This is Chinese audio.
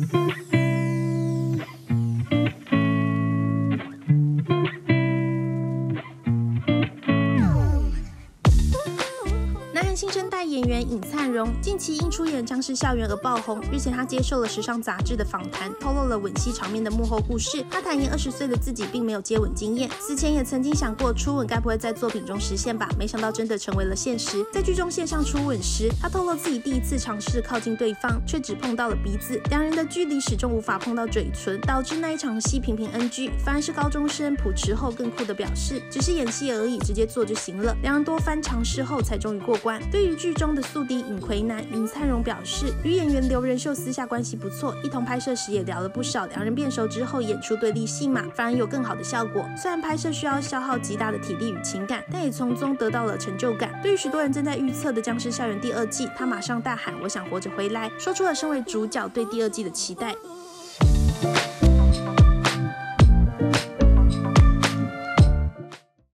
新生代演员尹灿荣近期因出演《僵尸校园》而爆红。日前，他接受了时尚杂志的访谈，透露了吻戏场面的幕后故事。他坦言，20岁的自己并没有接吻经验，死前也曾经想过初吻该不会在作品中实现吧？没想到真的成为了现实。在剧中献上初吻时，他透露自己第一次尝试靠近对方，却只碰到了鼻子，两人的距离始终无法碰到嘴唇，导致那一场戏频频 NG。反而是高中生朴持厚更酷的表示，只是演戏而已，直接做就行了。两人多番尝试后才终于过关。对于剧中的宿敌尹奎男，尹灿荣表示，与演员刘仁秀私下关系不错，一同拍摄时也聊了不少。两人变熟之后，演出对立戏码反而有更好的效果。虽然拍摄需要消耗极大的体力与情感，但也从中得到了成就感。对于许多人正在预测的《僵尸校园》第2季，他马上大喊：“我想活着回来！”说出了身为主角对第2季的期待。